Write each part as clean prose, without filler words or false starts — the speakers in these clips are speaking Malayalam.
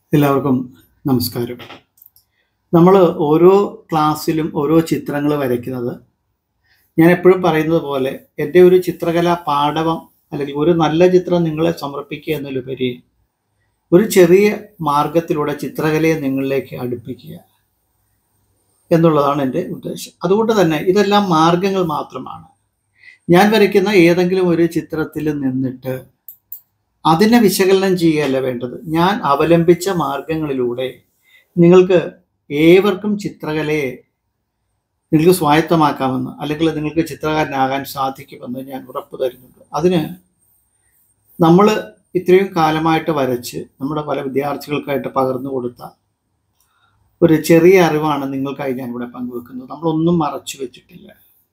എല്ലാവർക്കും നമസ്കാരം. നമ്മൾ ഓരോ ക്ലാസ്സിലും ഓരോ ചിത്രങ്ങൾ വരയ്ക്കുന്നത് ഞാൻ എപ്പോഴും പറയുന്നത് പോലെ എൻ്റെ ഒരു ചിത്രകലാ പാടവം അല്ലെങ്കിൽ ഒരു നല്ല ചിത്രം നിങ്ങളെ സമർപ്പിക്കുക എന്നതിലുപരി ഒരു ചെറിയ മാർഗത്തിലൂടെ ചിത്രകലയെ നിങ്ങളിലേക്ക് അടുപ്പിക്കുക എന്നുള്ളതാണ് എൻ്റെ ഉദ്ദേശം. അതുകൊണ്ട് തന്നെ ഇതെല്ലാം മാർഗങ്ങൾ മാത്രമാണ്. ഞാൻ വരയ്ക്കുന്ന ഏതെങ്കിലും ഒരു ചിത്രത്തിൽ നിന്നിട്ട് അതിനെ വിശകലനം ചെയ്യുകയല്ല വേണ്ടത്. ഞാൻ അവലംബിച്ച മാർഗങ്ങളിലൂടെ നിങ്ങൾക്ക് ഏവർക്കും ചിത്രകലയെ നിങ്ങൾക്ക് സ്വായത്തമാക്കാമെന്ന് അല്ലെങ്കിൽ നിങ്ങൾക്ക് ചിത്രകാരനാകാൻ സാധിക്കുമെന്ന് ഞാൻ ഉറപ്പ് തരുന്നുണ്ട്. അതിന് നമ്മൾ ഇത്രയും കാലമായിട്ട് വരച്ച് നമ്മുടെ പല വിദ്യാർത്ഥികൾക്കായിട്ട് പകർന്നു കൊടുത്ത ഒരു ചെറിയ അറിവാണ് നിങ്ങൾക്കായി ഞാനിവിടെ പങ്കുവെക്കുന്നത്. നമ്മളൊന്നും മറച്ചു വെച്ചിട്ടില്ല.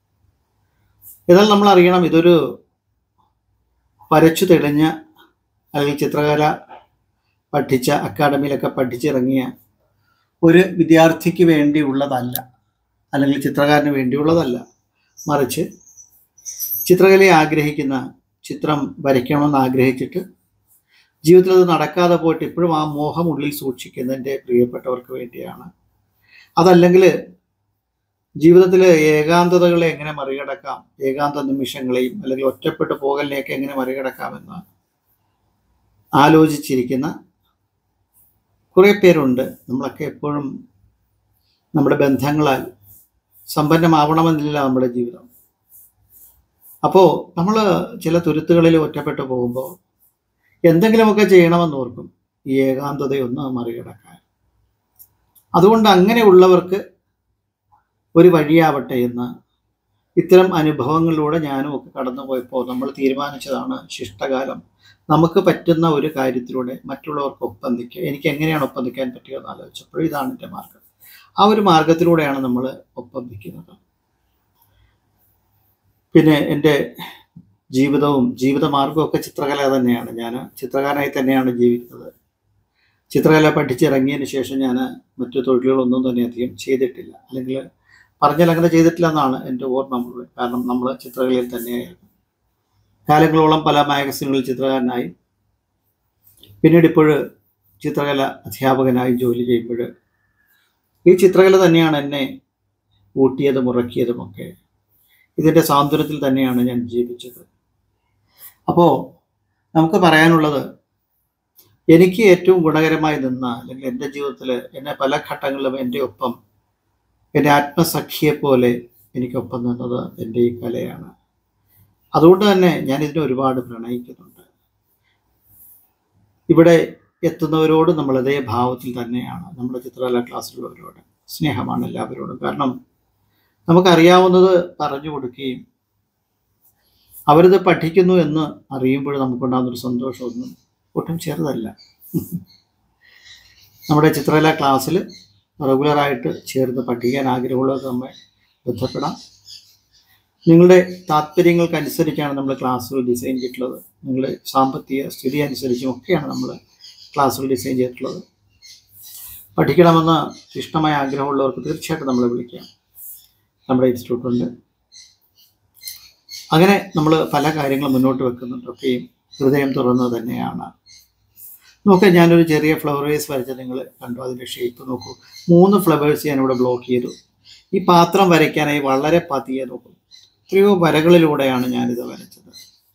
എന്നാൽ നമ്മൾ അറിയണം, ഇതൊരു വരച്ചു തെളിഞ്ഞ അല്ലെങ്കിൽ ചിത്രകല പഠിച്ച അക്കാഡമിയിലൊക്കെ പഠിച്ചിറങ്ങിയ ഒരു വിദ്യാർത്ഥിക്ക് വേണ്ടിയുള്ളതല്ല, അല്ലെങ്കിൽ ചിത്രകാരന് വേണ്ടിയുള്ളതല്ല. മറിച്ച് ചിത്രകലയെ ആഗ്രഹിക്കുന്ന, ചിത്രം വരയ്ക്കണമെന്ന് ആഗ്രഹിച്ചിട്ട് ജീവിതത്തിൽ അത് നടക്കാതെ പോയിട്ട് ഇപ്പോഴും ആ മോഹം ഉള്ളിൽ സൂക്ഷിക്കുന്ന എൻ്റെ പ്രിയപ്പെട്ടവർക്ക് വേണ്ടിയാണ്. അതല്ലെങ്കിൽ ജീവിതത്തിൽ ഏകാന്തതകളെ എങ്ങനെ മറികടക്കാം, ഏകാന്ത നിമിഷങ്ങളെയും അല്ലെങ്കിൽ ഒറ്റപ്പെട്ടു പോകലിനെയൊക്കെ എങ്ങനെ മറികടക്കാമെന്ന് ആലോചിച്ചിരിക്കുന്ന കുറേ പേരുണ്ട്. നമ്മളൊക്കെ എപ്പോഴും നമ്മുടെ ബന്ധങ്ങളാൽ സമ്പന്നമാവണമെന്നില്ല നമ്മുടെ ജീവിതം. അപ്പോൾ നമ്മൾ ചില തുരുത്തുകളിൽ ഒറ്റപ്പെട്ടു പോകുമ്പോൾ എന്തെങ്കിലുമൊക്കെ ചെയ്യണമെന്ന് ഓർക്കും, ഈ ഏകാന്തതയൊന്ന് മറികടക്കാൻ. അതുകൊണ്ട് അങ്ങനെയുള്ളവർക്ക് ഒരു വഴിയാവട്ടെ എന്ന് ഇത്തരം അനുഭവങ്ങളിലൂടെ ഞാനും ഒക്കെ കടന്നുപോയപ്പോൾ നമ്മൾ തീരുമാനിച്ചതാണ് ശിഷ്ടകാലം. നമുക്ക് പറ്റുന്ന ഒരു കാര്യത്തിലൂടെ മറ്റുള്ളവർക്ക് ഒപ്പന്തിക്കുക. എനിക്ക് എങ്ങനെയാണ് ഒപ്പന്തിക്കാൻ പറ്റുക എന്ന് ആലോചിച്ചപ്പോൾ ഇതാണ് എൻ്റെ മാർഗം. ആ ഒരു മാർഗത്തിലൂടെയാണ് നമ്മൾ ഒപ്പന്തിക്കുന്നത്. പിന്നെ എൻ്റെ ജീവിതവും ജീവിതമാർഗവും ഒക്കെ ചിത്രകല തന്നെയാണ്. ഞാൻ ചിത്രകാരനായി തന്നെയാണ് ജീവിക്കുന്നത്. ചിത്രകല പഠിച്ചിറങ്ങിയതിന് ശേഷം ഞാൻ മറ്റു തൊഴിലുകളൊന്നും തന്നെ അധികം ചെയ്തിട്ടില്ല, അല്ലെങ്കിൽ പറഞ്ഞാൽ അങ്ങനെ ചെയ്തിട്ടില്ല എന്നാണ് എൻ്റെ ഓർമ്മ മുഴുവൻ. കാരണം നമ്മൾ ചിത്രകലയിൽ തന്നെയായിരുന്നു. കാലങ്ങളോളം പല മാഗസിനുകളിൽ ചിത്രകാരനായി, പിന്നീട് ഇപ്പോൾ ചിത്രകല അധ്യാപകനായി ജോലി ചെയ്യുമ്പോൾ ഈ ചിത്രകല തന്നെയാണ് എന്നെ ഊട്ടിയതും ഉറക്കിയതുമൊക്കെ. ഇതിൻ്റെ സാന്ത്വനത്തിൽ തന്നെയാണ് ഞാൻ ജീവിച്ചത്. അപ്പോൾ നമുക്ക് പറയാനുള്ളത്, എനിക്ക് ഏറ്റവും ഗുണകരമായി നിന്ന, അല്ലെങ്കിൽ എൻ്റെ ജീവിതത്തിൽ എന്നെ പല ഘട്ടങ്ങളിലും എൻ്റെ ഒപ്പം, എൻ്റെ ആത്മസഖിയെ പോലെ എനിക്കൊപ്പം നിന്നത് എൻ്റെ ഈ കലയാണ്. അതുകൊണ്ട് തന്നെ ഞാൻ ഇതിനെ ഒരുപാട് പ്രണയിക്കുന്നുണ്ട്. ഇവിടെ എത്തുന്നവരോട് നമ്മൾ അതേ ഭാവത്തിൽ തന്നെയാണ്. നമ്മുടെ ചിത്രകല ക്ലാസ്സിലുള്ളവരോട് സ്നേഹമാണ് എല്ലാവരോടും. കാരണം നമുക്കറിയാവുന്നത് പറഞ്ഞു കൊടുക്കുകയും അവരിത് പഠിക്കുന്നു എന്ന് അറിയുമ്പോൾ നമുക്കുണ്ടാകുന്നൊരു സന്തോഷമൊന്നും ഒട്ടും ചെറുതല്ല. നമ്മുടെ ചിത്രകല ക്ലാസ്സിൽ റെഗുലറായിട്ട് ചേർന്ന് പഠിക്കാൻ ആഗ്രഹമുള്ളവർക്ക് നമ്മെ ബന്ധപ്പെടാം. നിങ്ങളുടെ താല്പര്യങ്ങൾക്കനുസരിച്ചാണ് നമ്മൾ ക്ലാസ്സുകൾ ഡിസൈൻ ചെയ്തിട്ടുള്ളത്. നിങ്ങളുടെ സാമ്പത്തിക സ്ഥിതി അനുസരിച്ചും ഒക്കെയാണ് നമ്മൾ ക്ലാസ്സുകൾ ഡിസൈൻ ചെയ്തിട്ടുള്ളത്. പഠിക്കണമെന്ന് ഇഷ്ടമായ ആഗ്രഹമുള്ളവർക്ക് തീർച്ചയായിട്ടും നമ്മളെ വിളിക്കാം. നമ്മുടെ ഇൻസ്റ്റിറ്റ്യൂട്ടുണ്ട്. അങ്ങനെ നമ്മൾ പല കാര്യങ്ങളും മുന്നോട്ട് വെക്കുന്നുണ്ട്. ഒക്കെയും ഹൃദയം തുറന്നത് തന്നെയാണ്. നോക്കുക, ഞാനൊരു ചെറിയ ഫ്ലവർ വേസ് വരച്ച് നിങ്ങൾ കണ്ടു. അതിൻ്റെ ഷേപ്പ് നോക്കൂ. 3 ഫ്ലവേഴ്സ് ഞാനിവിടെ ബ്ലോക്ക് ചെയ്തു. ഈ പാത്രം വരയ്ക്കാനായി വളരെ പതിയെ നോക്കും. എത്രയോ വരകളിലൂടെയാണ് ഞാനിത് വരച്ചത്.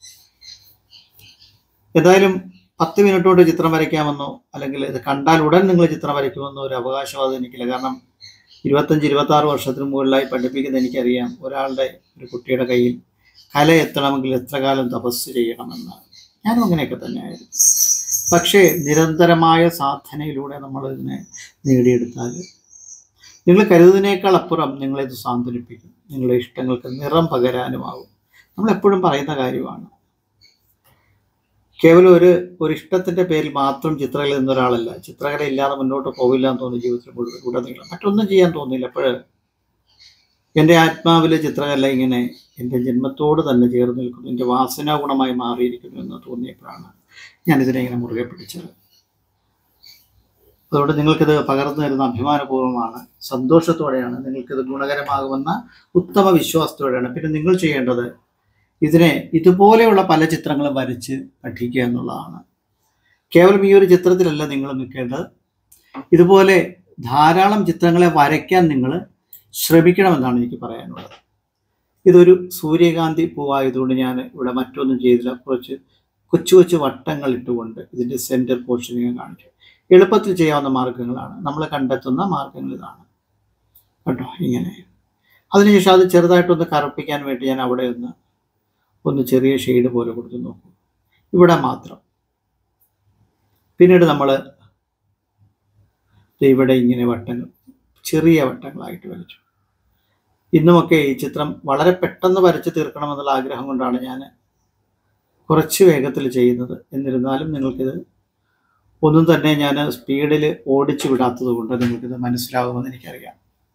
എന്തായാലും 10 മിനിറ്റ് കൊണ്ട് ചിത്രം വരയ്ക്കാമെന്നോ അല്ലെങ്കിൽ ഇത് കണ്ടാൽ ഉടൻ നിങ്ങൾ ചിത്രം വരയ്ക്കുമെന്നോ ഒരു അവകാശവാദം എനിക്കില്ല. കാരണം 25-26 വർഷത്തിന് മുകളിലായി പഠിപ്പിക്കുന്ന എനിക്കറിയാം, ഒരാളുടെ, ഒരു കുട്ടിയുടെ കയ്യിൽ കല എത്തണമെങ്കിൽ എത്ര കാലം തപസ് ചെയ്യണമെന്ന്. ഞാനും അങ്ങനെയൊക്കെ തന്നെയായിരുന്നു. പക്ഷേ നിരന്തരമായ സാധനയിലൂടെ നമ്മളിതിനെ നേടിയെടുത്താൽ നിങ്ങൾ കരുതുന്നതിനേക്കാൾ അപ്പുറം നിങ്ങളിത് സാന്ത്വനിപ്പിക്കും. നിങ്ങളുടെ ഇഷ്ടങ്ങൾക്ക് നിറം പകരാനുമാവും. നമ്മളെപ്പോഴും പറയുന്ന കാര്യമാണ്. കേവലം ഒരു ഇഷ്ടത്തിൻ്റെ പേരിൽ മാത്രം ചിത്രകല എന്നൊരാളല്ല. ചിത്രകല ഇല്ലാതെ മുന്നോട്ട് പോവില്ല എന്ന് തോന്നി ജീവിതത്തിൽ മുഴുവൻ ഉടനീളം. മറ്റൊന്നും ചെയ്യാൻ തോന്നിയില്ല. അപ്പോൾ എൻ്റെ ആത്മാവിലെ ചിത്രകല ഇങ്ങനെ എൻ്റെ ജന്മത്തോട് തന്നെ ചേർന്ന് നിൽക്കുന്നു, എൻ്റെ വാസനാഗുണമായി മാറിയിരിക്കുന്നു എന്ന് തോന്നിയപ്പോഴാണ് ഞാനിതിനെ ഇങ്ങനെ മുറുകെ പിടിച്ചത്. അതുകൊണ്ട് നിങ്ങൾക്കിത് പകർന്നു തരുന്ന അഭിമാനപൂർവ്വമാണ്, സന്തോഷത്തോടെയാണ്. നിങ്ങൾക്കിത് ഗുണകരമാകുമെന്ന ഉത്തമ വിശ്വാസത്തോടെയാണ്. പിന്നെ നിങ്ങൾ ചെയ്യേണ്ടത് ഇതിനെ ഇതുപോലെയുള്ള പല ചിത്രങ്ങളും വരച്ച് പഠിക്കുക എന്നുള്ളതാണ്. കേവലം ഈ ഒരു ചിത്രത്തിലല്ല നിങ്ങൾ നിൽക്കേണ്ടത്. ഇതുപോലെ ധാരാളം ചിത്രങ്ങളെ വരയ്ക്കാൻ നിങ്ങൾ ശ്രമിക്കണമെന്നാണ് എനിക്ക് പറയാനുള്ളത്. ഇതൊരു സൂര്യകാന്തി പൂവായതുകൊണ്ട് ഞാൻ ഇവിടെ മറ്റൊന്നും ചെയ്തില്ല. കുറച്ച് കൊച്ചു കൊച്ചു വട്ടങ്ങൾ ഇട്ടുകൊണ്ട് ഇതിൻ്റെ സെൻറ്റർ പോർഷൻ ഞാൻ കാണിച്ചു. എളുപ്പത്തിൽ ചെയ്യാവുന്ന മാർഗ്ഗങ്ങളാണ്, നമ്മൾ കണ്ടെത്തുന്ന മാർഗ്ഗങ്ങൾ ഇതാണ് കേട്ടോ. ഇങ്ങനെ അതിനുശേഷം അത് ചെറുതായിട്ടൊന്ന് കറുപ്പിക്കാൻ വേണ്ടി ഞാൻ അവിടെ ഒന്ന് ചെറിയ ഷെയ്ഡ് പോലെ കൊടുത്ത് നോക്കും, ഇവിടെ മാത്രം. പിന്നീട് നമ്മൾ ഇവിടെ ഇങ്ങനെ വട്ടങ്ങൾ, ചെറിയ വട്ടങ്ങളായിട്ട് വരച്ചു. ഇന്നുമൊക്കെ ഈ ചിത്രം വളരെ പെട്ടെന്ന് വരച്ച് തീർക്കണമെന്നുള്ള ആഗ്രഹം കൊണ്ടാണ് ഞാൻ കുറച്ച് വേഗത്തിൽ ചെയ്യുന്നത്. എന്നിരുന്നാലും നിങ്ങൾക്കിത് ഒന്നും തന്നെ ഞാൻ സ്പീഡിൽ ഓടിച്ചു വിടാത്തത് കൊണ്ട് നിങ്ങൾക്കിത് മനസ്സിലാകുമെന്ന് എനിക്കറിയാം.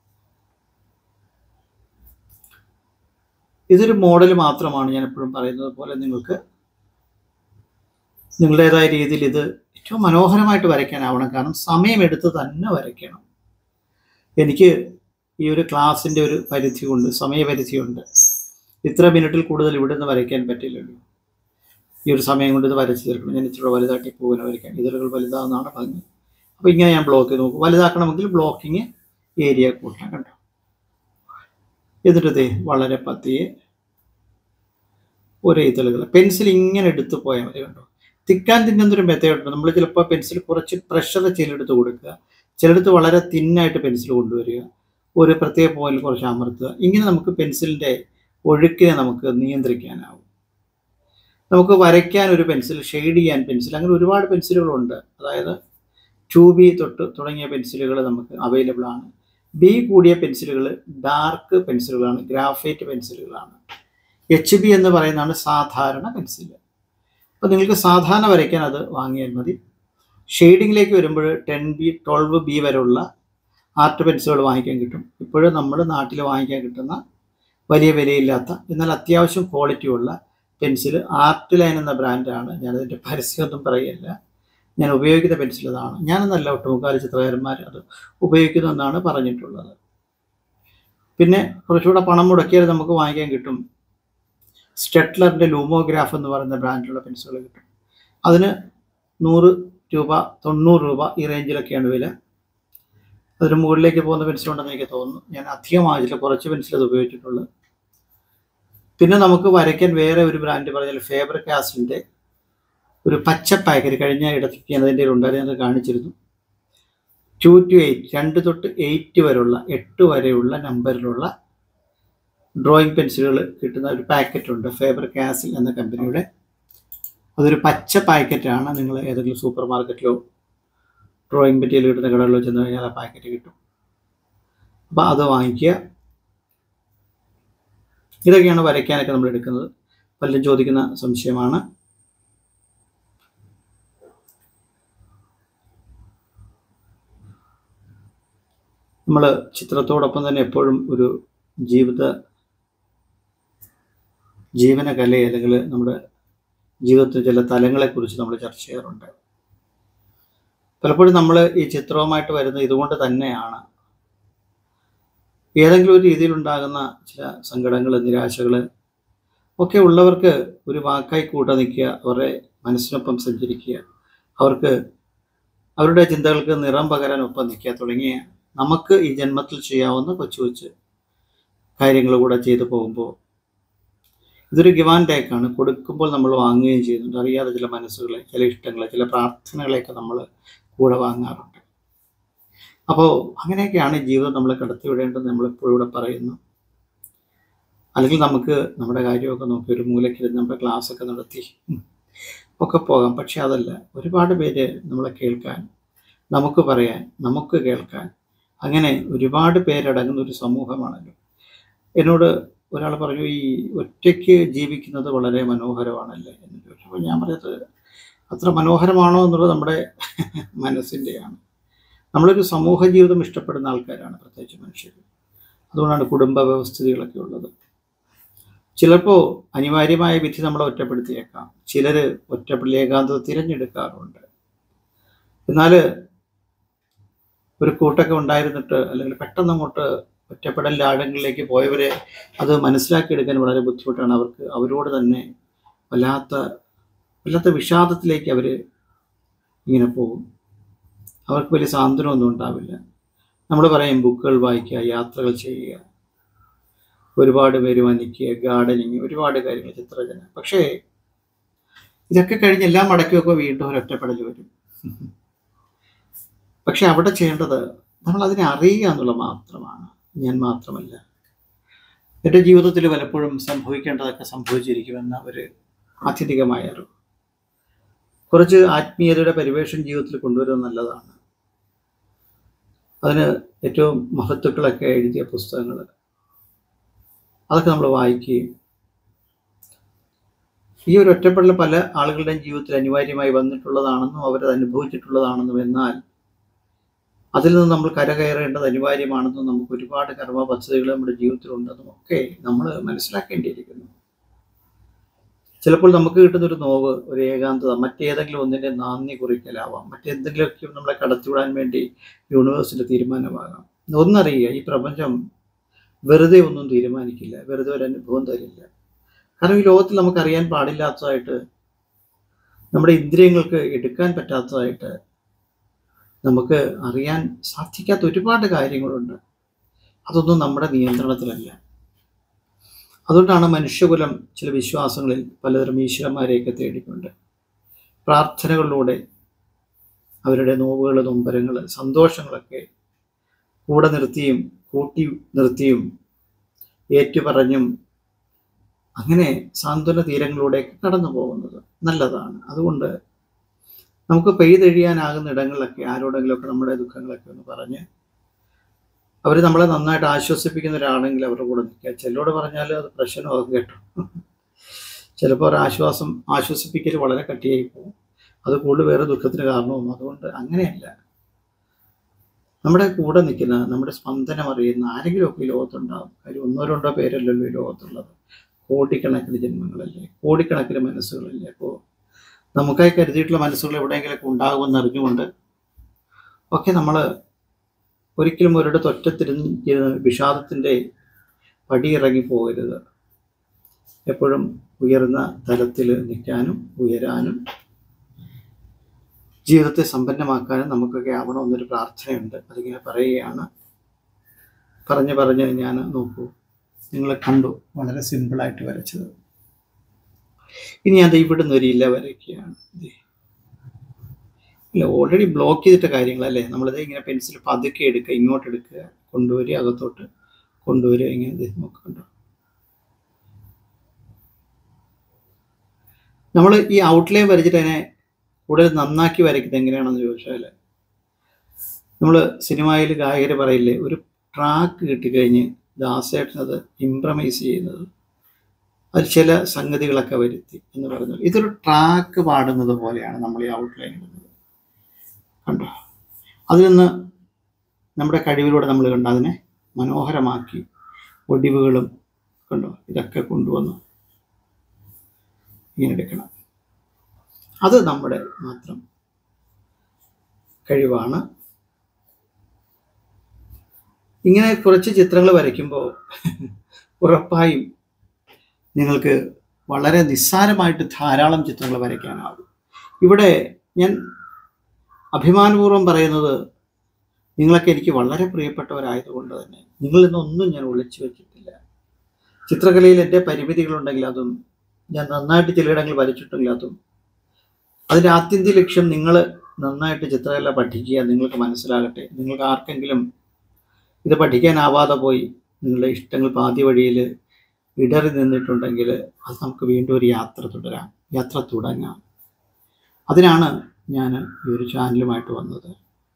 ഇതൊരു മോഡൽ മാത്രമാണ്. ഞാൻ എപ്പോഴും പറയുന്നത് പോലെ നിങ്ങൾക്ക് നിങ്ങളുടേതായ രീതിയിൽ ഇത് ഏറ്റവും മനോഹരമായിട്ട് വരയ്ക്കാനാവണം. കാരണം സമയമെടുത്ത് തന്നെ വരയ്ക്കണം. എനിക്ക് ഈ ഒരു ക്ലാസ്സിൻ്റെ ഒരു പരിധിയുണ്ട്, സമയപരിധിയുണ്ട്. ഇത്ര മിനിറ്റിൽ കൂടുതൽ ഇവിടെ നിന്ന് വരയ്ക്കാൻ പറ്റില്ലല്ലോ. ഈ ഒരു സമയം കൊണ്ട് ഇത് വരച്ച് തീർക്കണം. ഞാൻ ഇച്ചിരി വലുതാക്കി പൂവിനെ വരയ്ക്കാൻ, ഇതളുകൾ വലുതാകുന്നതാണ് ഭംഗി. അപ്പോൾ ഇങ്ങനെ ഞാൻ ബ്ലോക്ക് ചെയ്ത് നോക്കും. വലുതാക്കണമെങ്കിൽ ബ്ലോക്കിങ് ഏരിയ കൂട്ടണം കേട്ടോ. എന്നിട്ട് വളരെ പതിയെ ഒരേ ഇതളുകൾ പെൻസിൽ ഇങ്ങനെ എടുത്ത് പോയാൽ മതി കേട്ടോ. തിക്കാൻ തിന്നുന്നൊരു മെത്തേഡുണ്ട്. നമ്മൾ ചിലപ്പോൾ പെൻസിൽ കുറച്ച് പ്രഷർ ചിലടുത്ത് കൊടുക്കുക, ചിലടത്ത് വളരെ തിന്നായിട്ട് പെൻസിൽ കൊണ്ടുവരിക, ഒരു പ്രത്യേക പോയിന്റിൽ കുറച്ച് അമർത്തുക. ഇങ്ങനെ നമുക്ക് പെൻസിലിൻ്റെ ഒഴുക്കിനെ നമുക്ക് നിയന്ത്രിക്കാനാവും. നമുക്ക് വരയ്ക്കാൻ ഒരു പെൻസിൽ, ഷെയ്ഡ് ചെയ്യാൻ പെൻസിൽ, അങ്ങനെ ഒരുപാട് പെൻസിലുകളുണ്ട്. അതായത് 2B തൊട്ട് തുടങ്ങിയ പെൻസിലുകൾ നമുക്ക് അവൈലബിൾ ആണ്. B കൂടിയ പെൻസിലുകൾ ഡാർക്ക് പെൻസിലുകളാണ്, ഗ്രാഫൈറ്റ് പെൻസിലുകളാണ്. HB എന്ന് പറയുന്നതാണ് സാധാരണ പെൻസിൽ. അപ്പോൾ നിങ്ങൾക്ക് സാധാരണ വരയ്ക്കാൻ അത് വാങ്ങിയാൽ മതി. ഷെയ്ഡിങ്ങിലേക്ക് വരുമ്പോൾ 10B 12B വരെയുള്ള ആർട്ട് പെൻസിലുകൾ വാങ്ങിക്കാൻ കിട്ടും. ഇപ്പോഴും നമ്മുടെ നാട്ടിൽ വാങ്ങിക്കാൻ കിട്ടുന്ന വലിയ വിലയില്ലാത്ത എന്നാൽ അത്യാവശ്യം ക്വാളിറ്റി ഉള്ള പെൻസിൽ ആർട്ട് ലൈൻ എന്ന ബ്രാൻഡാണ്. ഞാനതിൻ്റെ പരസ്യമൊന്നും പറയുകയില്ല. ഞാൻ ഉപയോഗിക്കുന്ന പെൻസിൽ അതാണ്. ഞാനെന്നല്ല, ഒട്ടുമുക്കാൽ ചിത്രകാരന്മാർ അത് ഉപയോഗിക്കുന്നു എന്നാണ് പറഞ്ഞിട്ടുള്ളത്. പിന്നെ കുറച്ചുകൂടെ പണം മുടക്കിയാൽ നമുക്ക് വാങ്ങിക്കാൻ കിട്ടും. സ്റ്റെറ്റ്ലറിൻ്റെ ലൂമോഗ്രാഫ് എന്ന് പറയുന്ന ബ്രാൻഡിലുള്ള പെൻസിലുകൾ കിട്ടും. അതിന് 100 രൂപ 90 രൂപ ഈ റേഞ്ചിലൊക്കെയാണ് വില. അതിന് മുകളിലേക്ക് പോകുന്ന പെൻസിലുണ്ടെന്ന് എനിക്ക് തോന്നുന്നു. ഞാൻ അധികം വാങ്ങിച്ചില്ല, കുറച്ച് പെൻസിൽ അത് ഉപയോഗിച്ചിട്ടുള്ളൂ. പിന്നെ നമുക്ക് വരയ്ക്കാൻ വേറെ ഒരു ബ്രാൻഡ് പറഞ്ഞാൽ ഫേബർ കാസ്റ്റലിൻ്റെ ഒരു പച്ച പാക്കറ്റ് കഴിഞ്ഞ ഇടയ്ക്ക് ഞാൻ അതിൻ്റെ ഉണ്ടായിരുന്നു, അത് കാണിച്ചിരുന്നു. 2 to 8, 2 തൊട്ട് 8 വരെയുള്ള 8 വരെയുള്ള നമ്പറിലുള്ള ഡ്രോയിങ് പെൻസിലുകൾ കിട്ടുന്ന ഒരു പാക്കറ്റുണ്ട്, ഫേബർ കാസ്റ്റൽ എന്ന കമ്പനിയുടെ. അതൊരു പച്ച പാക്കറ്റാണ്. നിങ്ങൾ ഏതെങ്കിലും സൂപ്പർ മാർക്കറ്റിലോ ഡ്രോയിങ് മെറ്റീരിയൽ കിട്ടുന്ന കടകളിലോ ചെന്ന് കഴിഞ്ഞാൽ ആ പാക്കറ്റ് കിട്ടും. അപ്പോൾ അത് വാങ്ങിക്കുക. ഇതൊക്കെയാണ് വരയ്ക്കാനൊക്കെ നമ്മൾ എടുക്കുന്നത്. പലരും ചോദിക്കുന്ന സംശയമാണ്. നമ്മൾ ചിത്രത്തോടൊപ്പം തന്നെ എപ്പോഴും ഒരു ജീവന കലയെ അല്ലെങ്കിൽ നമ്മുടെ ജീവിതത്തിൽ ചില തലങ്ങളെക്കുറിച്ച് നമ്മൾ ചർച്ച ചെയ്യാറുണ്ട്. പലപ്പോഴും നമ്മൾ ഈ ചിത്രവുമായിട്ട് വരുന്നത് ഇതുകൊണ്ട് തന്നെയാണ്. ഏതെങ്കിലും ഒരു രീതിയിലുണ്ടാകുന്ന ചില സങ്കടങ്ങൾ, നിരാശകൾ ഒക്കെ ഉള്ളവർക്ക് ഒരു വാക്കായി കൂട്ട നിൽക്കുക, അവരുടെ മനസ്സിനൊപ്പം സഞ്ചരിക്കുക, അവർക്ക് അവരുടെ ചിന്തകൾക്ക് നിറം പകരാൻ ഒപ്പം നിൽക്കുക തുടങ്ങിയ നമുക്ക് ഈ ജന്മത്തിൽ ചെയ്യാവുന്ന കൊച്ചു കൊച്ചു കാര്യങ്ങൾ കൂടെ ചെയ്തു പോകുമ്പോൾ ഇതൊരു ഗിവ് ആൻഡ് ടേക്കാണ്. കൊടുക്കുമ്പോൾ നമ്മൾ വാങ്ങുകയും ചെയ്യുന്നുണ്ട്. അറിയാതെ ചില മനസ്സുകളെ, ചില ഇഷ്ടങ്ങളെ, ചില പ്രാർത്ഥനകളെയൊക്കെ നമ്മൾ കൂടെ വാങ്ങാറുണ്ട്. അപ്പോൾ അങ്ങനെയൊക്കെയാണ് ജീവിതം നമ്മൾ കടത്തിവിടേണ്ടത് നമ്മളെപ്പോഴും ഇവിടെ പറയുന്നു. അല്ലെങ്കിൽ നമുക്ക് നമ്മുടെ കാര്യമൊക്കെ നോക്കി ഒരു മൂലയ്ക്കിരുന്ന് നമ്മുടെ ക്ലാസ്സൊക്കെ നടത്തി ഒക്കെ പോകാം. പക്ഷെ അതല്ല, ഒരുപാട് പേര് നമ്മളെ കേൾക്കാൻ, നമുക്ക് പറയാൻ, നമുക്ക് കേൾക്കാൻ, അങ്ങനെ ഒരുപാട് പേരടങ്ങുന്ന ഒരു സമൂഹമാണല്ലോ. എന്നോട് ഒരാൾ പറഞ്ഞു, ഈ ഒറ്റയ്ക്ക് ജീവിക്കുന്നത് വളരെ മനോഹരമാണല്ലേ എന്ന് ചോദിച്ചു. അപ്പോൾ ഞാൻ പറയുന്നത് അത്ര മനോഹരമാണോ എന്നുള്ളത് നമ്മുടെ മനസ്സിൻ്റെയാണ്. നമ്മളൊരു സമൂഹ ജീവിതം ഇഷ്ടപ്പെടുന്ന ആൾക്കാരാണ്, പ്രത്യേകിച്ച് മനുഷ്യർ. അതുകൊണ്ടാണ് കുടുംബ വ്യവസ്ഥിതികളൊക്കെ ഉള്ളത്. ചിലപ്പോൾ അനിവാര്യമായ വിധി നമ്മളെ ഒറ്റപ്പെടുത്തിയേക്കാം. ചിലർ ഏകാന്തത തിരഞ്ഞെടുക്കാറുണ്ട്. എന്നാൽ ഒരു കൂട്ടൊക്കെ ഉണ്ടായിരുന്നിട്ട് അല്ലെങ്കിൽ പെട്ടെന്ന് അങ്ങോട്ട് ഒറ്റപ്പെടലിൻ്റെ ആഴങ്ങളിലേക്ക് പോയവരെ അത് മനസ്സിലാക്കിയെടുക്കാൻ വളരെ ബുദ്ധിമുട്ടാണ്. അവരോട് തന്നെ വല്ലാത്ത വിഷാദത്തിലേക്ക് അവർ ഇങ്ങനെ പോകും. അവർക്ക് വലിയ സാന്ത്വനമൊന്നും ഉണ്ടാവില്ല. നമ്മൾ പറയും ബുക്കുകൾ വായിക്കുക, യാത്രകൾ ചെയ്യുക, ഒരുപാട് പേര് വനിക്കുക, ഗാർഡനിങ്, ഒരുപാട് കാര്യങ്ങൾ, ചിത്രരചന. പക്ഷേ ഇതൊക്കെ കഴിഞ്ഞ് എല്ലാം മടക്കി വെക്കുമ്പോൾ വീണ്ടും ഒരു ഒറ്റപ്പെടൽ വരും. പക്ഷെ അവിടെ ചെയ്യേണ്ടത് നമ്മൾ അതിനെ അറിയുക എന്നുള്ളത് മാത്രമാണ്. ഞാൻ മാത്രമല്ല, എൻ്റെ ജീവിതത്തിൽ പലപ്പോഴും സംഭവിക്കേണ്ടതൊക്കെ സംഭവിച്ചിരിക്കുമെന്ന ഒരു ആത്യന്തികമായ അറിവ്. കുറച്ച് ആത്മീയതയുടെ പരിവേഷം ജീവിതത്തിൽ കൊണ്ടുവരുന്നത് നല്ലതാണ്. അതിന് ഏറ്റവും മഹത്തുക്കളൊക്കെ എഴുതിയ പുസ്തകങ്ങൾ, അതൊക്കെ നമ്മൾ വായിക്കുകയും, ഈ ഒരു ഒറ്റപ്പെടൽ പല ആളുകളുടെയും ജീവിതത്തിൽ അനിവാര്യമായി വന്നിട്ടുള്ളതാണെന്നും അവരത് അനുഭവിച്ചിട്ടുള്ളതാണെന്നും, എന്നാൽ അതിൽ നിന്ന് നമ്മൾ കരകയറേണ്ടത് അനിവാര്യമാണെന്നും നമുക്ക് ഒരുപാട് കർമ്മ പദ്ധതികൾ നമ്മുടെ ജീവിതത്തിലുണ്ടെന്നും ഒക്കെ നമ്മൾ മനസ്സിലാക്കേണ്ടിയിരിക്കുന്നു. ചിലപ്പോൾ നമുക്ക് കിട്ടുന്നൊരു നോവ്, ഒരു ഏകാന്തത മറ്റേതെങ്കിലും ഒന്നിൻ്റെ നാന്ദി കുറിക്കലാവാം, മറ്റെന്തെങ്കിലുമൊക്കെ നമ്മളെ കടത്തിവിടാൻ വേണ്ടി യൂണിവേഴ്സിൻ്റെ തീരുമാനമാകാം. ഒന്നറിയുക, ഈ പ്രപഞ്ചം വെറുതെ ഒന്നും തീരുമാനിക്കില്ല, വെറുതെ ഒരു അനുഭവം തരില്ല. കാരണം ഈ ലോകത്തിൽ നമുക്കറിയാൻ പാടില്ലാത്തതായിട്ട്, നമ്മുടെ ഇന്ദ്രിയങ്ങൾക്ക് എടുക്കാൻ പറ്റാത്തതായിട്ട്, നമുക്ക് അറിയാൻ സാധിക്കാത്ത ഒരുപാട് കാര്യങ്ങളുണ്ട്. അതൊന്നും നമ്മുടെ നിയന്ത്രണത്തിലല്ല. അതുകൊണ്ടാണ് മനുഷ്യകുലം ചില വിശ്വാസങ്ങളിൽ പലതരം ഈശ്വരന്മാരെയൊക്കെ തേടിക്കൊണ്ട് പ്രാർത്ഥനകളിലൂടെ അവരുടെ നോവുകൾ, നൊമ്പരങ്ങൾ, സന്തോഷങ്ങളൊക്കെ കൂടെ നിർത്തിയും കൂട്ടി നിർത്തിയും ഏറ്റുപറഞ്ഞും അങ്ങനെ സാന്ത്വന തീരങ്ങളിലൂടെയൊക്കെ കടന്നു പോകുന്നത് നല്ലതാണ്. അതുകൊണ്ട് നമുക്ക് പെയ്തെഴിയാനാകുന്ന ഇടങ്ങളിലൊക്കെ ആരോടെങ്കിലുമൊക്കെ നമ്മുടെ ദുഃഖങ്ങളൊക്കെ ഒന്ന് പറഞ്ഞ്, അവർ നമ്മളെ നന്നായിട്ട് ആശ്വസിപ്പിക്കുന്നവരാണെങ്കിൽ അവരുടെ കൂടെ നിൽക്കുക. ചിലരോട് പറഞ്ഞാൽ അത് പ്രശ്നമാകും കേട്ടോ. ചിലപ്പോൾ ഒരു ആശ്വസിപ്പിക്കൽ വളരെ കട്ടിയായി പോകും. അത് കൂടുതൽ വേറെ ദുഃഖത്തിന് കാരണവും. അതുകൊണ്ട് അങ്ങനെയല്ല, നമ്മുടെ കൂടെ നിൽക്കുന്ന, നമ്മുടെ സ്പന്ദനം അറിയുന്ന ആരെങ്കിലുമൊക്കെ ഈ ലോകത്തുണ്ടാകും. കാര്യം ഒന്നോ രണ്ടോ പേരല്ലല്ലോ ഈ ലോകത്തുള്ളത്, കോടിക്കണക്കിന് ജന്മങ്ങളല്ലേ, കോടിക്കണക്കിന് മനസ്സുകളല്ലേ. അപ്പോൾ നമുക്കായി കരുതിയിട്ടുള്ള മനസ്സുകൾ എവിടെയെങ്കിലൊക്കെ ഉണ്ടാകുമെന്ന് അറിഞ്ഞുകൊണ്ട് ഒക്കെ നമ്മൾ ഒരിക്കലും ഒരിടത്ത് ഒറ്റത്തിരുന്ന് വിഷാദത്തിൻ്റെ പടിയിറങ്ങി പോകരുത്. എപ്പോഴും ഉയർന്ന തലത്തിൽ നിൽക്കാനും ഉയരാനും ജീവിതത്തെ സമ്പന്നമാക്കാനും നമുക്കൊക്കെ ആവണമെന്നൊരു പ്രാർത്ഥനയുണ്ട്. അതിങ്ങനെ പറയുകയാണ്. പറഞ്ഞ് ഞാൻ നോക്കൂ, നിങ്ങൾ കണ്ടു, വളരെ സിമ്പിളായിട്ട് വരച്ചത്. ഇനി അത് ഇവിടുന്ന് ഒരു ഇല വരയ്ക്കുകയാണ്. ഇല്ല, ഓൾറെഡി ബ്ലോക്ക് ചെയ്തിട്ട കാര്യങ്ങളല്ലേ. നമ്മളിത് ഇങ്ങനെ പെൻസിൽ പതുക്കെ എടുക്കുക, ഇങ്ങോട്ട് എടുക്കുക, കൊണ്ടുവരിക, അകത്തോട്ട് കൊണ്ടുവരിക, ഇങ്ങനെ നോക്കണ്ടോ. നമ്മൾ ഈ ഔട്ട്ലൈൻ വരച്ചിട്ട് അതിനെ കൂടുതൽ നന്നാക്കി വരയ്ക്കുന്നത് എങ്ങനെയാണെന്ന് ചോദിച്ചാൽ, നമ്മൾ സിനിമയിൽ ഗായകർ പറയില്ലേ, ഒരു ട്രാക്ക് കിട്ടിക്കഴിഞ്ഞ് ദാസേട്ടനത് ഇംപ്രമൈസ് ചെയ്യുന്നത്, അതിൽ ചില സംഗതികളൊക്കെ വരുത്തി എന്ന് പറഞ്ഞാൽ ഇതൊരു ട്രാക്ക് പാടുന്നത് പോലെയാണ് നമ്മൾ ഈ ഔട്ട്ലൈൻ ഇടുന്നത്. കണ്ടോ, അതിൽ നിന്ന് നമ്മുടെ കഴിവിലൂടെ നമ്മൾ കണ്ട അതിനെ മനോഹരമാക്കി ഒടിവുകളും കണ്ടോ ഇതൊക്കെ കൊണ്ടുവന്ന് ഇങ്ങനെ എടുക്കണം. അത് നമ്മുടെ മാത്രം കഴിവാണ്. ഇങ്ങനെ കുറച്ച് ചിത്രങ്ങൾ വരയ്ക്കുമ്പോൾ ഉറപ്പായും നിങ്ങൾക്ക് വളരെ നിസ്സാരമായിട്ട് ധാരാളം ചിത്രങ്ങൾ വരയ്ക്കാനാകും. ഇവിടെ ഞാൻ അഭിമാനപൂർവ്വം പറയുന്നത്, നിങ്ങളൊക്കെ എനിക്ക് വളരെ പ്രിയപ്പെട്ടവരായതുകൊണ്ട് തന്നെ നിങ്ങളിൽ നിന്നൊന്നും ഞാൻ ഒളിച്ചു വച്ചിട്ടില്ല. ചിത്രകലയിൽ എൻ്റെ പരിമിതികളുണ്ടെങ്കിൽ അതും, ഞാൻ നന്നായിട്ട് ചിലയിടങ്ങളിൽ വരച്ചിട്ടുണ്ടെങ്കിൽ അതും, അതിൻ്റെ ആത്യന്തിക ലക്ഷ്യം നിങ്ങൾ നന്നായിട്ട് ചിത്രകല പഠിക്കുക, നിങ്ങൾക്ക് മനസ്സിലാകട്ടെ. നിങ്ങൾക്ക് ആർക്കെങ്കിലും ഇത് പഠിക്കാനാവാതെ പോയി നിങ്ങളുടെ ഇഷ്ടങ്ങൾ പാതി വഴിയിൽ ഇടറി നിന്നിട്ടുണ്ടെങ്കിൽ അത് നമുക്ക് വീണ്ടും ഒരു യാത്ര തുടങ്ങാം. അതിനാണ് ഞാൻ ഈ ഒരു ചാനലുമായിട്ട് വന്നത്.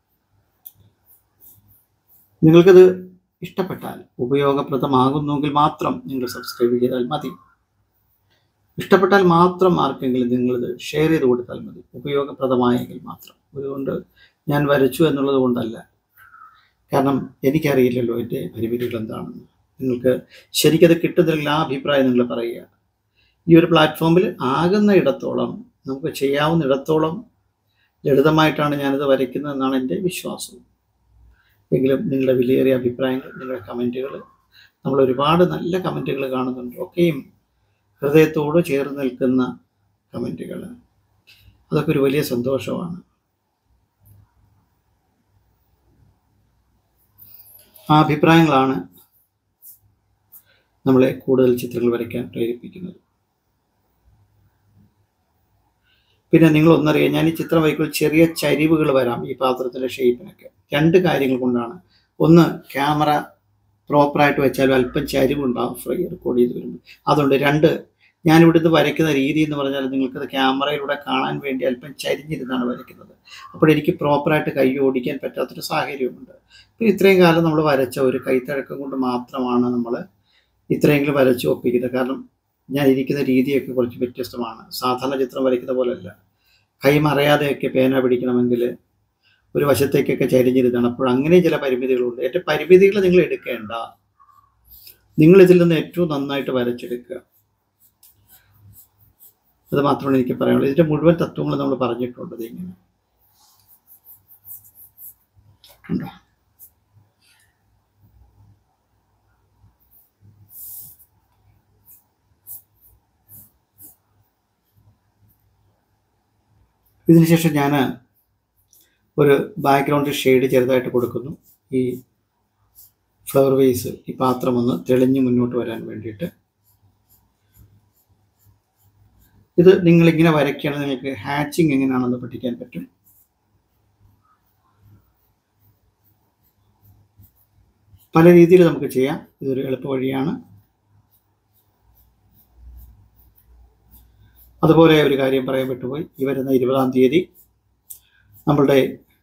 നിങ്ങൾക്കത് ഇഷ്ടപ്പെട്ടാൽ, ഉപയോഗപ്രദമാകുന്നെങ്കിൽ മാത്രം നിങ്ങൾ സബ്സ്ക്രൈബ് ചെയ്താൽ മതി. ഇഷ്ടപ്പെട്ടാൽ മാത്രം ആർക്കെങ്കിലും നിങ്ങളിത് ഷെയർ ചെയ്ത് കൊടുത്താൽ മതി, ഉപയോഗപ്രദമായെങ്കിൽ മാത്രം. അതുകൊണ്ട് ഞാൻ വരച്ചു എന്നുള്ളത് കൊണ്ടല്ല, കാരണം എനിക്കറിയില്ലല്ലോ എൻ്റെ പരിമിതികൾ എന്താണെന്ന്. നിങ്ങൾക്ക് ശരിക്കത് കിട്ടുന്നില്ലെങ്കിൽ ആ അഭിപ്രായം നിങ്ങൾ പറയുക. ഈ ഒരു പ്ലാറ്റ്ഫോമിൽ ആകുന്ന ഇടത്തോളം, നമുക്ക് ചെയ്യാവുന്ന ഇടത്തോളം ലളിതമായിട്ടാണ് ഞാനിത് വരയ്ക്കുന്നതെന്നാണ് എൻ്റെ വിശ്വാസം. എങ്കിലും നിങ്ങളുടെ വിലയേറിയ അഭിപ്രായങ്ങൾ, നിങ്ങളുടെ കമൻറ്റുകൾ, നമ്മൾ ഒരുപാട് നല്ല കമൻറ്റുകൾ കാണുന്നുണ്ട്, ഒക്കെയും ഹൃദയത്തോട് ചേർന്ന് നിൽക്കുന്ന കമൻറ്റുകൾ. അതൊക്കെ ഒരു വലിയ സന്തോഷമാണ്. ആ അഭിപ്രായങ്ങളാണ് നമ്മളെ കൂടുതൽ ചിത്രങ്ങൾ വരയ്ക്കാൻ പ്രേരിപ്പിക്കുന്നത്. പിന്നെ നിങ്ങൾ ഒന്നറിയാം, ഞാൻ ഈ ചിത്രം വരയ്ക്കുമ്പോൾ ചെറിയ ചരിവുകൾ വരാം ഈ പാത്രത്തിൻ്റെ ഷേപ്പിനൊക്കെ. 2 കാര്യങ്ങൾ കൊണ്ടാണ്. ഒന്ന്, ക്യാമറ പ്രോപ്പറായിട്ട് വെച്ചാലും അല്പം ചരിവുണ്ടാകും റെക്കോർഡ് ചെയ്ത് വരുമ്പോൾ, അതുകൊണ്ട്. 2, ഞാനിവിടുന്ന് വരയ്ക്കുന്ന രീതി എന്ന് പറഞ്ഞാൽ നിങ്ങൾക്കത് ക്യാമറയിലൂടെ കാണാൻ വേണ്ടി അല്പം ചരിഞ്ഞിരുന്നാണ് വരയ്ക്കുന്നത്. അപ്പോൾ എനിക്ക് പ്രോപ്പറായിട്ട് കൈ ഓടിക്കാൻ പറ്റാത്തൊരു സാഹചര്യമുണ്ട്. പിന്നെ ഇത്രയും കാലം നമ്മൾ വരച്ച ഒരു കൈത്തഴക്കം കൊണ്ട് മാത്രമാണ് നമ്മൾ ഇത്രയെങ്കിലും വരച്ച് ഒപ്പിക്കുന്നത്. കാരണം ഞാൻ ഇരിക്കുന്ന രീതിയൊക്കെ കുറച്ച് വ്യത്യസ്തമാണ്. സാധാരണ ചിത്രം വരയ്ക്കുന്ന പോലെയല്ല. കൈ മറയാതെയൊക്കെ പേന പിടിക്കണമെങ്കിൽ ഒരു വശത്തേക്കൊക്കെ ചരിഞ്ഞിരുന്നാണ്. അപ്പോൾ അങ്ങനെ ചില പരിമിതികളുണ്ട്. ഏറ്റവും പരിമിതികൾ നിങ്ങൾ എടുക്കേണ്ട, നിങ്ങളിതിൽ നിന്ന് ഏറ്റവും നന്നായിട്ട് വരച്ചെടുക്കുക. അത് മാത്രമാണ് എനിക്ക് പറയാനുള്ളത്. ഇതിൻ്റെ മുഴുവൻ തത്വങ്ങൾ നമ്മൾ പറഞ്ഞിട്ടുണ്ട്. ഇങ്ങനെ ഉണ്ടോ? ഇതിനുശേഷം ഞാൻ ഒരു ബാക്ക്ഗ്രൗണ്ട് ഷെയ്ഡ് ചെറുതായിട്ട് കൊടുക്കുന്നു. ഈ ഫ്ലവർ വേസ്, ഈ പാത്രം ഒന്ന് തെളിഞ്ഞ് മുന്നോട്ട് വരാൻ വേണ്ടിയിട്ട്. ഇത് നിങ്ങളിങ്ങനെ വരയ്ക്കുകയാണെങ്കിൽ നിങ്ങൾക്ക് ഹാച്ചിങ് എങ്ങനെയാണെന്ന് പഠിക്കാൻ പറ്റും. പല രീതിയിൽ നമുക്ക് ചെയ്യാം. ഇതൊരു എളുപ്പ വഴിയാണ്. അതുപോലെ ഒരു കാര്യം പറയാൻ പറ്റുപോയി. ഈ വരുന്ന 20-ാം തീയതി നമ്മളുടെ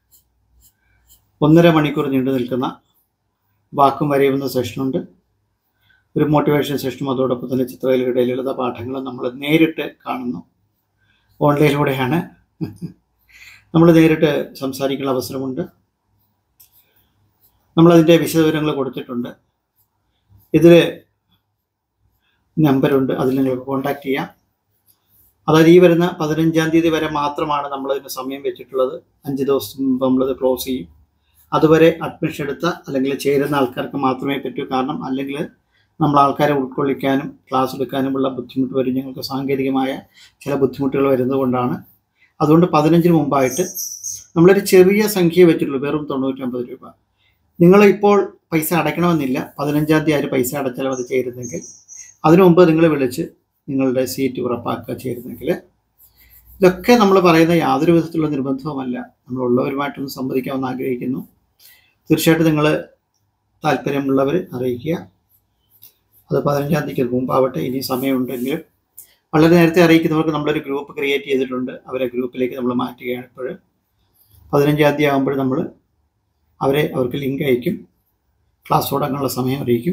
1.5 മണിക്കൂർ നീണ്ടു നിൽക്കുന്ന വാക്കും വരയുന്ന സെഷനുണ്ട്. ഒരു മോട്ടിവേഷൻ സെഷനും അതോടൊപ്പം തന്നെ ചിത്രകലയുടെ ലളിത പാഠങ്ങളും നമ്മൾ നേരിട്ട് കാണുന്നു. ഓൺലൈനിലൂടെയാണ് നമ്മൾ നേരിട്ട് സംസാരിക്കുന്ന അവസരമുണ്ട്. നമ്മളതിൻ്റെ വിശദവിവരങ്ങൾ കൊടുത്തിട്ടുണ്ട്. ഇതിൽ നമ്പറുണ്ട്, അതിൽ നിങ്ങൾക്ക് കോൺടാക്റ്റ് ചെയ്യാം. അതായത് ഈ വരുന്ന 15-ാം തീയതി വരെ മാത്രമാണ് നമ്മളതിന് സമയം വെച്ചിട്ടുള്ളത്. 5 ദിവസം മുമ്പ് നമ്മളത് ക്ലോസ് ചെയ്യും. അതുവരെ അഡ്മിഷൻ എടുത്ത അല്ലെങ്കിൽ ചേരുന്ന ആൾക്കാർക്ക് മാത്രമേ പറ്റൂ. കാരണം അല്ലെങ്കിൽ നമ്മൾ ആൾക്കാരെ ഉൾക്കൊള്ളിക്കാനും ക്ലാസ് എടുക്കാനുമുള്ള ബുദ്ധിമുട്ട് വരും. ഞങ്ങൾക്ക് സാങ്കേതികമായ ചില ബുദ്ധിമുട്ടുകൾ വരുന്നതുകൊണ്ടാണ്. അതുകൊണ്ട് 15-ന് മുമ്പായിട്ട് നമ്മളൊരു ചെറിയ സംഖ്യ വെച്ചിട്ടുള്ളൂ, വെറും 99 രൂപ. നിങ്ങൾ ഇപ്പോൾ പൈസ അടയ്ക്കണമെന്നില്ല. 15-ാം തീയതി ആര് പൈസ അടച്ചാലും അത് ചേരുന്നെങ്കിൽ, അതിനു മുമ്പ് നിങ്ങൾ വിളിച്ച് നിങ്ങളുടെ സീറ്റ് ഉറപ്പാക്കുക ചേരുന്നെങ്കിൽ. ഇതൊക്കെ നമ്മൾ പറയുന്ന യാതൊരു വിധത്തിലുള്ള നിർബന്ധവുമല്ല. നമ്മളുള്ളവരുമായിട്ടൊന്ന് സംവദിക്കാമെന്ന് ആഗ്രഹിക്കുന്നു. തീർച്ചയായിട്ടും നിങ്ങൾ താല്പര്യമുള്ളവർ അറിയിക്കുക. അത് 15-ാം തീയതിക്ക് മുമ്പാവട്ടെ. ഇനി സമയമുണ്ടെങ്കിലും വളരെ നേരത്തെ അറിയിക്കുന്നവർക്ക് നമ്മളൊരു ഗ്രൂപ്പ് ക്രിയേറ്റ് ചെയ്തിട്ടുണ്ട്. അവരെ ഗ്രൂപ്പിലേക്ക് നമ്മൾ മാറ്റുകയാണ്. ഇപ്പോൾ 15-ാം തീയതി ആകുമ്പോൾ നമ്മൾ അവർക്ക് ലിങ്ക് അയക്കും, ക്ലാസ് തുടങ്ങാനുള്ള സമയം അറിയിക്കും.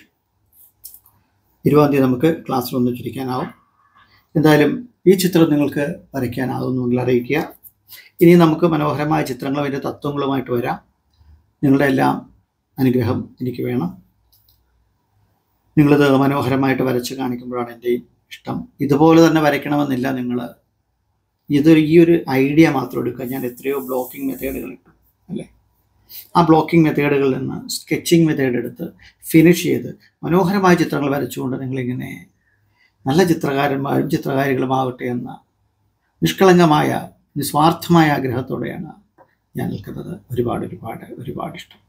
20-ാം തീയതി നമുക്ക് ക്ലാസ്സിൽ ഒന്നിച്ചിരിക്കാനാവും. എന്തായാലും ഈ ചിത്രം നിങ്ങൾക്ക് വരയ്ക്കാനാവുമെങ്കിൽ അറിയിക്കുക. ഇനി നമുക്ക് മനോഹരമായ ചിത്രങ്ങളും അതിൻ്റെ തത്വങ്ങളുമായിട്ട് വരാം. നിങ്ങളുടെ എല്ലാം അനുഗ്രഹം എനിക്ക് വേണം. നിങ്ങളിത് മനോഹരമായിട്ട് വരച്ച് കാണിക്കുമ്പോഴാണ് എൻ്റെയും ഇഷ്ടം. ഇതുപോലെ തന്നെ വരയ്ക്കണമെന്നില്ല. നിങ്ങൾ ഈ ഒരു ഐഡിയ മാത്രം എടുക്കുക. ഞാൻ എത്രയോ ബ്ലോക്കിംഗ് മെത്തേഡുകൾ ഇട്ടു അല്ലേ? ആ ബ്ലോക്കിംഗ് മെത്തേഡുകളിൽ നിന്ന് സ്കെച്ചിങ് മെത്തേഡ് എടുത്ത് ഫിനിഷ് ചെയ്ത് മനോഹരമായ ചിത്രങ്ങൾ വരച്ചുകൊണ്ട് നിങ്ങളിങ്ങനെ നല്ല ചിത്രകാരന്മാരും ചിത്രകാരികളുമാവട്ടെ എന്ന നിഷ്കളങ്കമായ നിസ്വാർത്ഥമായ ആഗ്രഹത്തോടെയാണ് ഞാൻ നിൽക്കുന്നത്. ഒരുപാട് ഇഷ്ടം.